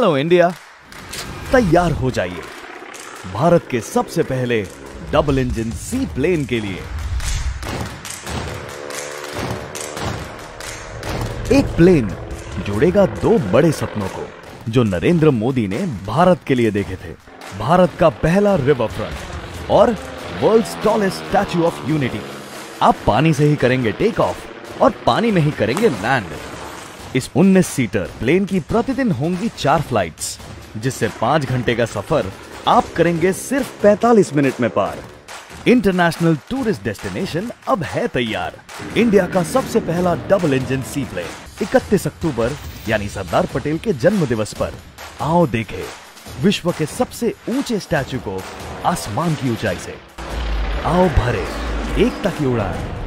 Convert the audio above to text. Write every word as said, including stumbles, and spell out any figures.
Hello India, तैयार हो जाइए भारत के सबसे पहले डबल इंजन सी प्लेन के लिए। एक प्लेन जोड़ेगा दो बड़े सपनों को जो नरेंद्र मोदी ने भारत के लिए देखे थे। भारत का पहला रिवर फ्रंट और world's tallest Statue of Unity. आप पानी से ही करेंगे टेक ऑफ और पानी में ही करेंगे लैंड। इस उन्नीस सीटर प्लेन की प्रतिदिन होंगी चार फ्लाइट्स, जिससे पांच घंटे का सफर आप करेंगे सिर्फ पैंतालीस मिनट में पार। इंटरनेशनल टूरिस्ट डेस्टिनेशन अब है तैयार। इंडिया का सबसे पहला डबल इंजन सी प्लेन इकतीस अक्टूबर यानी सरदार पटेल के जन्म दिवस पर। आओ देखें विश्व के सबसे ऊंचे स्टैच्यू को आसमान की ऊंचाई से। आओ भरे एकता की उड़ान।